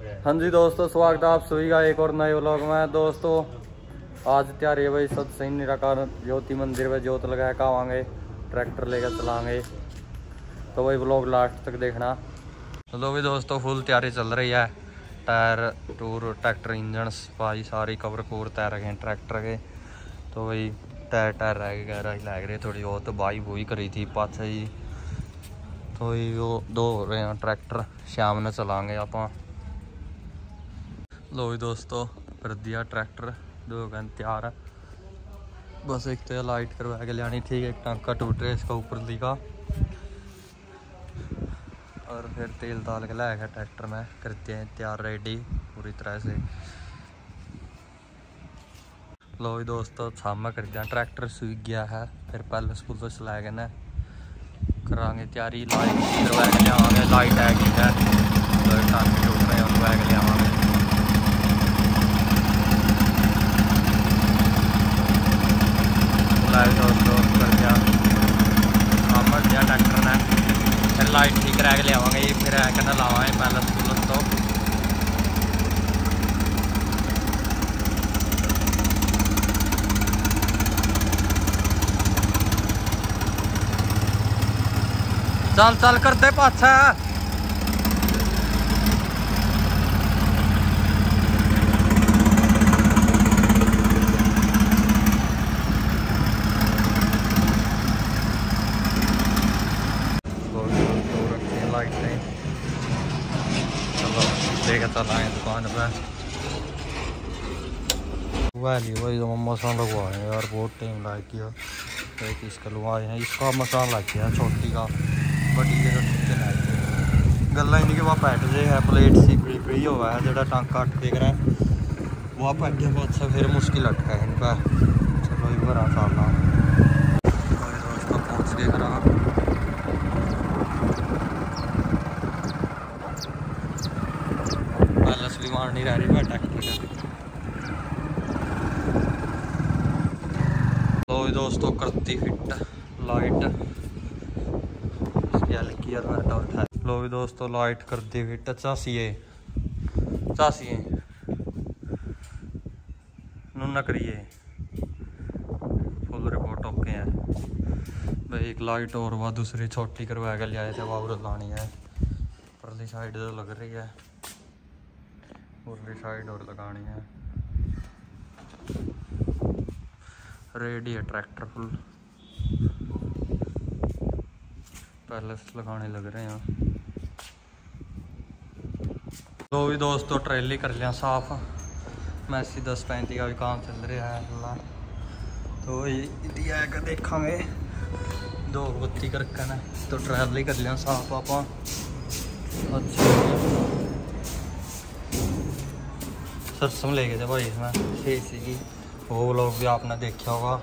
हाँ जी दोस्तों, स्वागत है आप सभी का एक और नए व्लॉग में। दोस्तों आज तैयारी है भाई सत्संग निराकार ज्योति मंदिर में जोत लगाया कावांगे, ट्रैक्टर लेकर चलाएंगे। तो वही व्लॉग लास्ट तक देखना। तो भी दोस्तों फुल तैयारी चल रही है। टायर टूर ट्रैक्टर इंजन सफाई सारी कवर कूर तैयार रखे ट्रैक्टर के। तो वही टायर रह गए लग रहे थोड़ी बहुत बाई बुई करी थी पाछे जी। तो वो दो हो रहे हैं ट्रैक्टर, शाम ने चलाएंगे आप। लो भी दोस्तों कर दिया ट्रैक्टर, 2 घंटे तैयार है। बस एक तो लाइट करवा के लियानी, ठीक है। एक टांका टूट रहा है इसका ऊपर का, और फिर तेल डाल के लाएगा ट्रैक्टर में। करते हैं तैयार रेडी पूरी तरह से। लो भी दोस्तों शाम कर दिया ट्रैक्टर, सूख गया है। फिर पहले स्कूल चला गए ना करांगे तैयारी। लाइट करवा के लियावांगे, लाइट है कि है तो टांके टूट रहे हैं करवा के लियावांगे। दोस्तों कर दिया काम कर दिया ट्रैक्टर ने। फिर लाइट ठीक करा के लियावांगे, फिर कहना लावांगे पहले स्कूल तो। चल चल करते पाछा लाइटें। चलो लेकर चल आए दुकान पे। वाली वही तो मसाला लगवाए यार, बहुत टाइम लग गया। एक इसका लगवाए हैं, इसका मसाला लग गया छोटी का, बड़ी गला नहीं कि वह पैट जे है प्लेट सी पड़ी हुआ है जो टांका अट देख रहा है वह पैट गया बहुत सा, फिर मुश्किल अटका है इनका। चलो एक बार साला दोस्तों पहुँच गए करा। असली मार नहीं रह रही है ट्रैक्टर का। तो दोस्तों करती फिट लाइट उठा। लो भी दोस्तों लाइट कर दी फिट। चासिए नूना करिए फुल रिपोर्ट ओके है भाई। एक लाइट और वह दूसरी छोटी करवा के ले आए थे, वह लानी है। परली साइड तो लग रही है, उरली साइड और लगानी है। रेडी है ट्रैक्टर फुल, पहले से लगाने लग रहे हैं। तो भी दोस्तों ट्रेली कर लिया साफ। मैसी 10-35 का भी काम चल रहा है अल्लाह। तो ये देखांगे 2 बत्ती करके ना, तो ट्रेली कर लिया साफ आप। अच्छा सरसों ले गए थे भाई इसमें फेसी की, वो लोग भी आपने देखा होगा।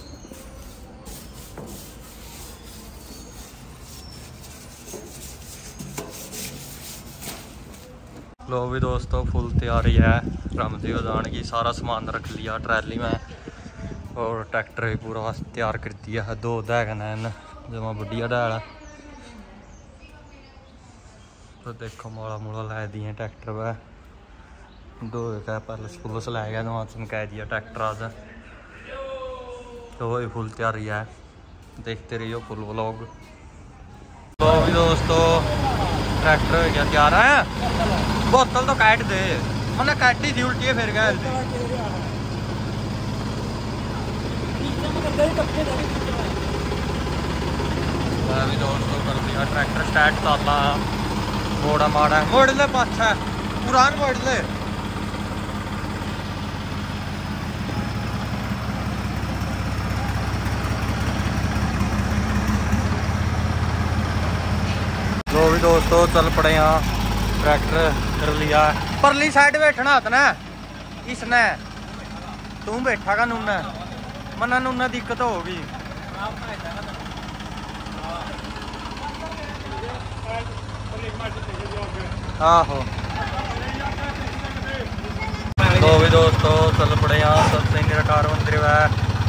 लो भी दोस्तों फुल तैयारी है रमजी उदान की। सारा सामान रख लिया ट्रैली में, और ट्रैक्टर भी पूरा तैयार कर दिया है। 2 दैगन है जमा बढ़िया डैल। तो देखो मोड़ा मोड़ा ला दिए ट्रैक्टर पर। 2 का पहले स्कूल से लै गया, वहाँ चमका दिया ट्रैक्टर आज। तो वही फुल तैयारी है, देखते रहिए फुल व्लॉग। तो भी दोस्तों ट्रैक्टर हो गया तैयार है। बोतल तो काट दे, मैंने काटी थी उल्टी फिर गया। भी दोस्तों कर दिया ट्रैक्टर स्टार्ट ताला। मोड़ा माड़ा मोड़ ले पाछा पुरान मोड़ ले। तो भी दोस्तों चल पड़े यहाँ, ट्रैक्टर कर लिया। परली साइड बैठना था ना इसने, तू बैठा का नूना मना नूना दिक्कत होगी। आहो तो भी दोस्तों चल पड़े यहाँ सत्संग निराकार मंदिर है।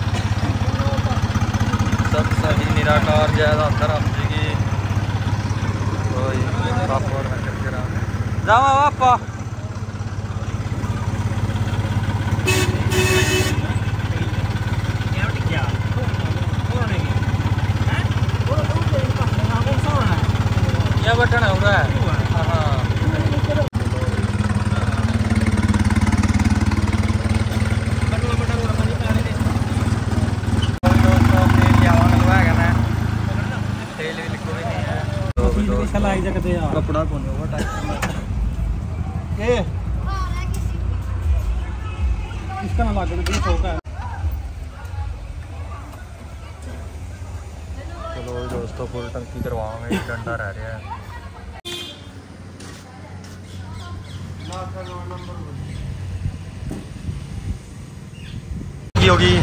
सत्संग निराकार जय राम जी की। जावा पापा कितना बटन हो रहा है? हाँ कपड़ा कौन होगा इसका ना लागना भी शौक है। चलो दोस्तों फुल टंकी करवाओगे, डंडा रह रहा है। होगी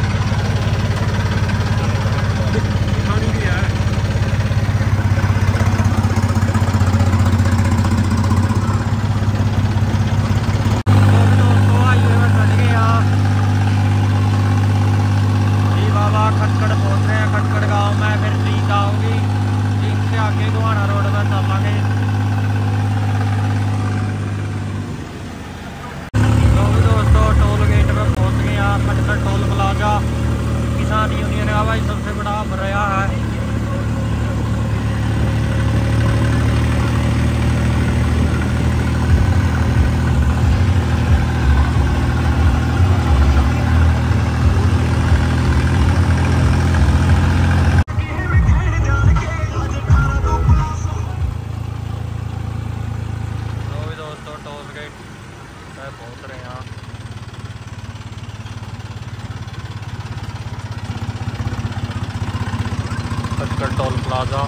किसान यूनियन का भाई सबसे बड़ा रहा है। तो दोस्तों टोल गेट पहुंच रहे हैं। Khatkhad toll plaza.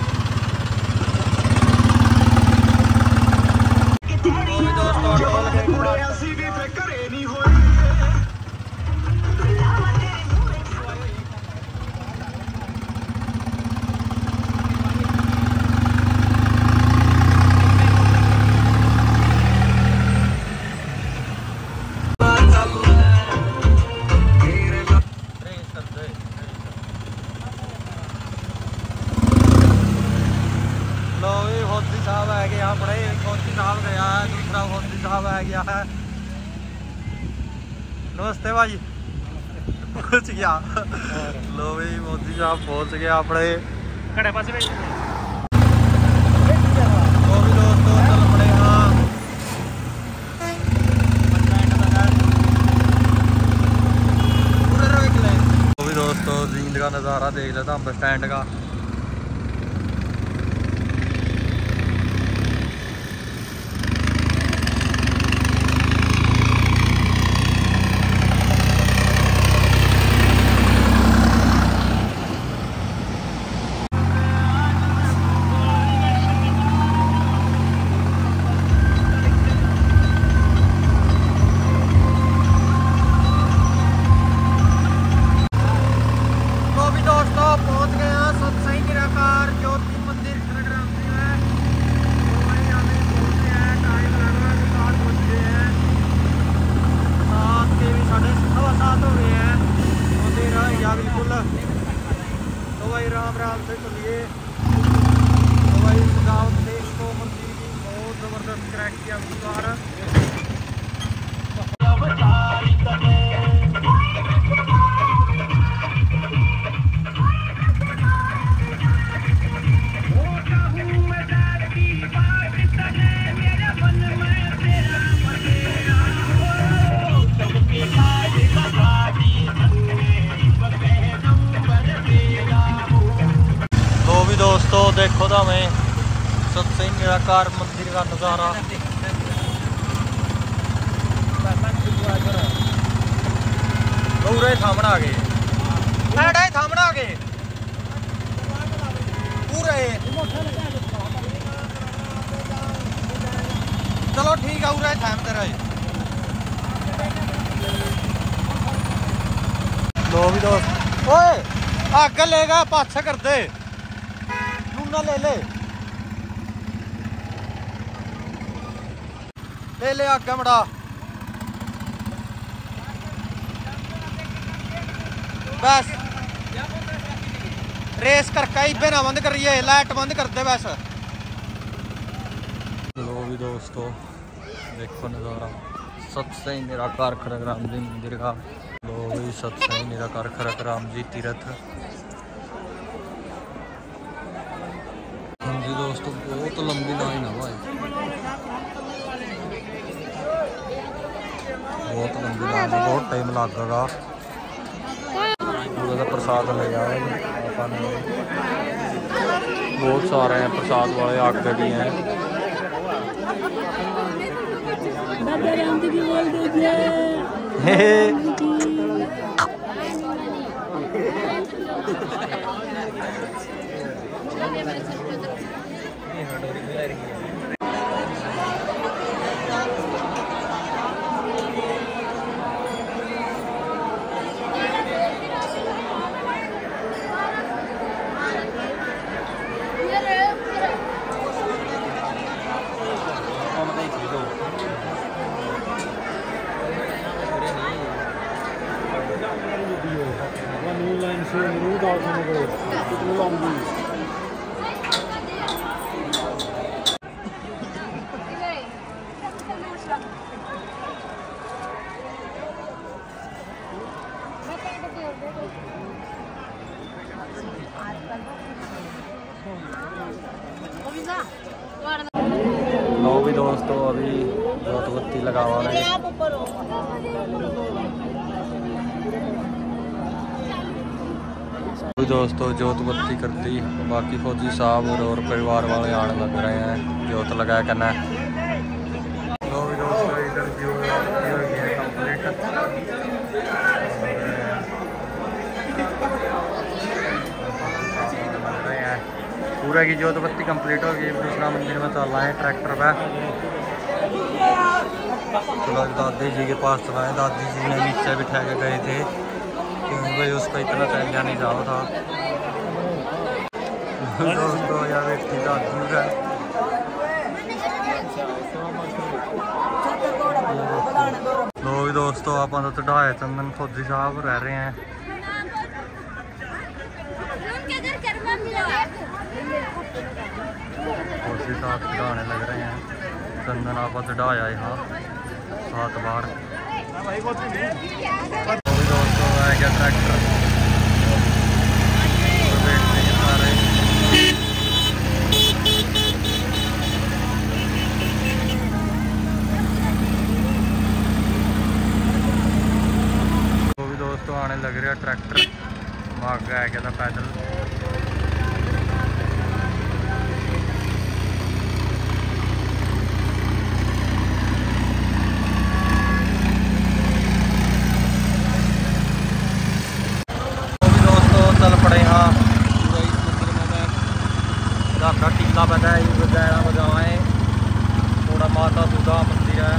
फौजी साहब है गया, बड़े फौजी साहब गया है, दूसरा फौजी साहब है गया है। नमस्ते भाई। पहुंच गया। लो भाई फौजी साहब पहुंच गया अपने खड़े पास में। तो भी दोस्तों चल पड़े हाँ पूरे रोक ले। तो भी दोस्तों जींद का नज़ारा देख लेता हम बस स्टैंड का। तो भाई राम राम से चलिए। तो भाई गाँव से इसको मंदिर की बहुत ज़बरदस्त क्रैक किया इस बार। दोस्तों देखो तो हमें सबसे निराकार मंदिर का नज़ारा। पूरे थामना आगे थामना आगे पूरे। चलो ठीक है उरे थामते रहे। लो भी दोस्त ओए आगे लेगा पाछा कर दे ले ले ले ले आगे बड़ा। बस रेस करके इबे ना बंद करिए, लाइट बंद कर दे बस। लो भी दोस्तों देखो नज़ारा सत्संग निराकार खड़ग राम जी मंदिर का। लो भी सत्संग निराकार खड़ग राम जी तीर्थ। जी दोस्तों बहुत लंबी लाइन है भाई, बहुत लंबी लाइन है, बहुत टाइम लगेगा। पूरा का प्रसाद ले जाए, बहुत सारे हैं प्रसाद वाले, आगे भी हैं। लो भी दोस्तों अभी जोत बत्ती लगावा दोस्तों, जोत बत्ती करती, बाकी फौजी साहब और परिवार वाले आने लग रहे हैं जोत लगाया करना। लो भी दोस्तों इधर जो कंप्लीट, पूरा की जोत बत्ती कंप्लीट हो गई। दूसरा मंदिर में चल रहा है ट्रैक्टर पे। चलो दादी जी के पास चलाए, दादी जी ने नीचे बिठा के गए थे क्योंकि उसको इतना चलना नहीं जाओ था। दोस्तों यार व्यक्ति दादी है, लो भी दोस्तों आप तो चढ़ाए चंदन फौजी साहब रह रहे हैं। फौजी साहब चढ़ाने लग रहे हैं चंदन, आप चढ़ाया यहाँ 7 बार। दोस्तों है क्या ट्रैक्टर तो भी दोस्तों आने लग रहा ट्रैक्टर, भाग गया क्या था पैदल। टीला पता है बजाएं, थोड़ा माता सुधा मंदिर है।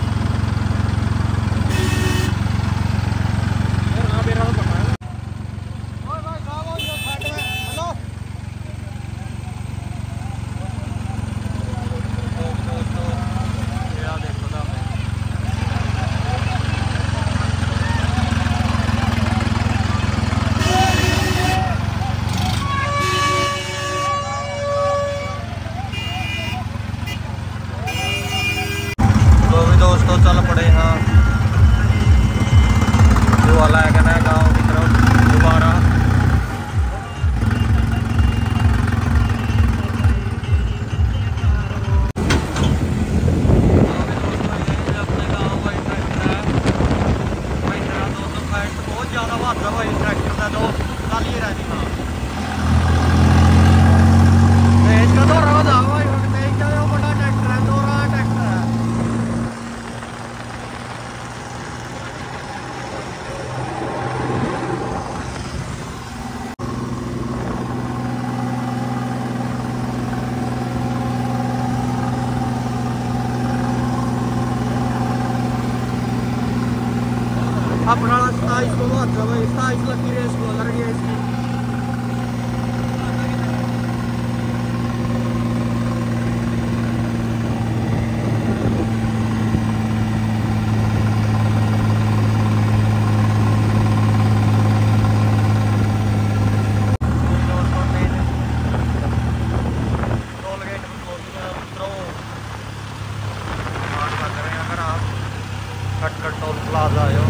दोस्तों चल पड़े हाँ जो वाला है कहना गाँव की तरफ दोबारा। अपने गाँव का ट्रैक्टर है दोस्तों, बहुत ज़्यादा बात है भाई ट्रैक्टर का, तो कल ही रहती हाँ तेज का तो रहा था भाई, तेज का जो बड़ा ट्रैक्टर है, 2 रहा ट्रैक्टर है। अपना 27 को बहुत भाई, 27 लग की रेस को लग रही है इसकी। खटखट टोल प्लाजा आयो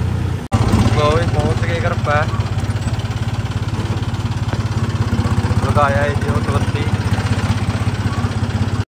पहुँच गए घर पे। जगाया है ज्योत बत्ती।